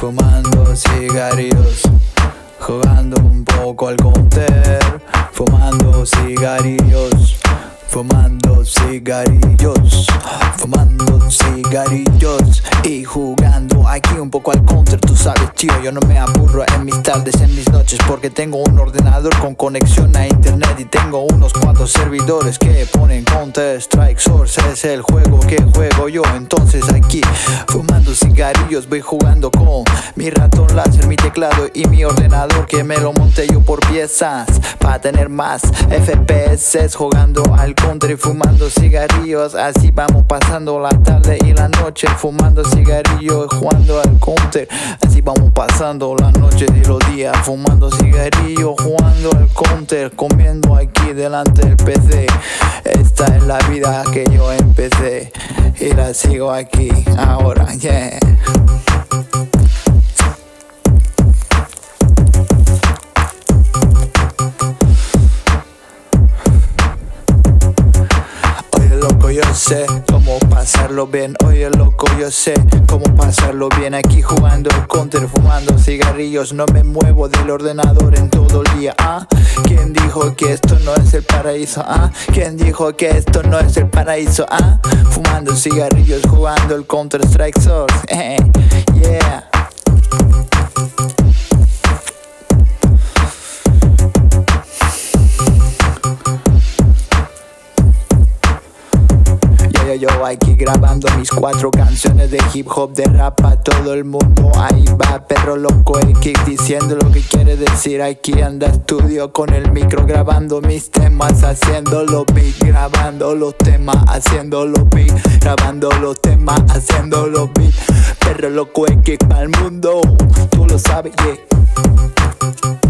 fumando cigarrillos, jugando un poco al counter, fumando cigarrillos, fumando cigarrillos, fumando cigarrillos y jugando aquí un poco al counter. Tú sabes, tío, yo no me aburro en mis tardes, en mis noches, porque tengo un ordenador con conexión a internet y tengo unos cuantos servidores que ponen Counter Strike Source. Es el juego que juego yo. Entonces aquí fumando cigarrillos voy jugando con mi ratón láser, mi teclado y mi ordenador que me lo monté yo por piezas para tener más FPS, jugando al counter y fumando cigarrillos. Así vamos pasando la tarde y la noche, fumando cigarrillos y jugando al counter. Así vamos pasando la noche y los días, fumando cigarrillos, jugando al counter, comiendo aquí delante del PC. Esta es la vida que yo empecé y la sigo aquí ahora, yeah. Yo sé cómo pasarlo bien, oye loco, yo sé cómo pasarlo bien aquí jugando el counter, fumando cigarrillos. No me muevo del ordenador en todo el día. ¿Quién dijo que esto no es el paraíso? ¿Quién dijo que esto no es el paraíso? Fumando cigarrillos, jugando el Counter Strike Source, yeah. Yo aquí grabando mis 4 canciones de hip hop, de rap a todo el mundo. Ahí va perro loco el kick diciendo lo que quiere decir. Aquí anda estudio con el micro grabando mis temas, haciendo los beats, grabando los temas, haciendo los beats, grabando los temas, haciendo los beats. Perro loco el kick para el mundo, tú lo sabes, yeah.